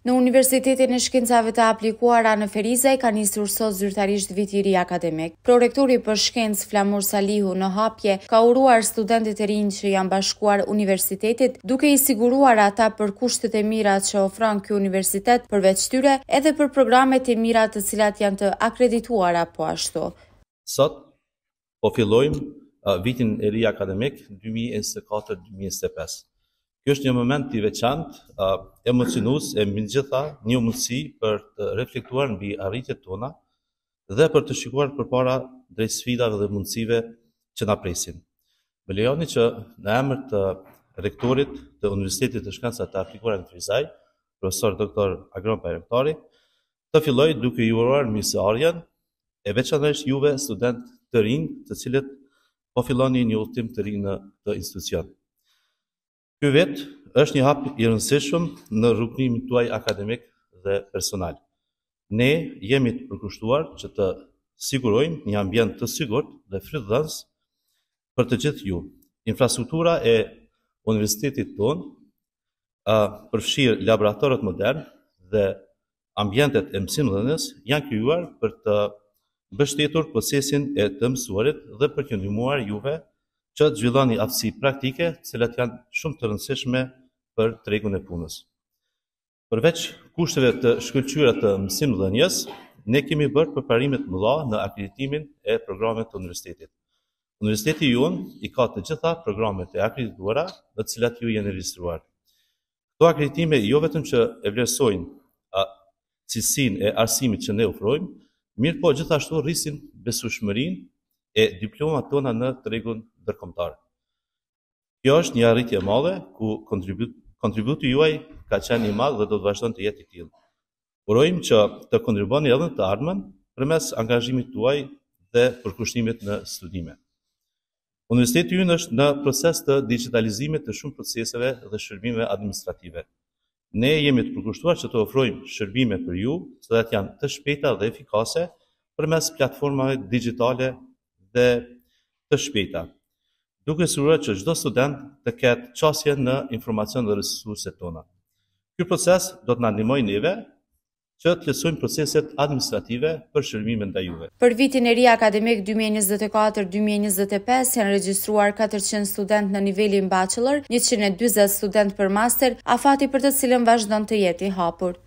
Në Universitetin e Shkencave të Aplikuara në Ferizaj ka nisur sot zyrtarisht viti i ri akademik. Prorektori për shkencë Flamur Salihu në hapje ka uruar studentët e rinj që janë bashkuar universitetit, duke i siguruar ata për kushtet e mira që ofron ky universitet, përveç tyre edhe për programet e mira të cilat janë të akredituara po ashtu. Sot po fillojmë vitin e ri akademik 2024-2025. Kjo është një moment i veçantë, emocionues e mbi gjitha një mundësi për të reflektuar mbi arritjet tona dhe për të shikuar përpara drejt sfidave dhe mundësive që na presin. Më lejoni që në emër të rektorit të Universitetit të Shkencave të Aplikuara në Ferizaj, profesor Dr. Agron Bajramtari, të filloj duke ju uruar mirëseardhjen e veçanërisht juve student të rinj, të cilët po filloni një udhtim të ri në këtë institucion. Ky vit është një hap i rëndësishëm në rrugëtimin tuaj akademik dhe personal. Ne jemi të përkushtuar që të sigurojmë një ambient të sigurt dhe frydhëdhënës për të gjithë ju. Infrastruktura e universitetit tonë përfshirë laboratorët modern dhe ambientet e mësimdhënies janë krijuar për të mbështetur procesin e të mësuarit dhe për të ndihmuar juve që të zhvilloni aftësi praktike, të cilat janë shumë të rëndësishme për tregun e punës. Përveç kushteve të shkëlqyera të mësimdhënies, ne kemi bërë përparime të mëdha në akreditimin e programeve të universitetit. Universiteti jonë i ka të gjitha programet e akredituara, në të cilat ju jeni regjistruar. Këto akreditime jo vetëm që e vlerësojnë cilësinë e arsimit që ne ofrojmë, mirë po gjithashtu rrisin besueshmërinë e diplomat tona në tregun ndërkombëtar. Kjo është një arritje e madhe ku kontributi juaj ka qenë i madh dhe do të vazhdon të jetë i tillë. Urojmë që të kontribuoni edhe në të ardhmen përmes angazhimit tuaj dhe përkushtimit në studime. Universiteti ynë është në proces të digitalizimit të shumë proceseve dhe shërbimeve administrative. Ne jemi të përkushtuar që të ofrojmë shërbime për ju, të cilat janë të shpejta dhe efikase përmes platformave digjitale dhe të shpejta, duke siguruar që çdo student të ketë çësje në informacion dhe resurset tona. Ky proces do të na ndihmojë neve që të lehtësojmë proceset administrative për shërbimin ndaj juve. Për vitin e ri akademik 2024-2025 janë regjistruar 400 student në nivelin bachelor, 140 student për master, afati për të cilën vazhdon të jetë i hapur.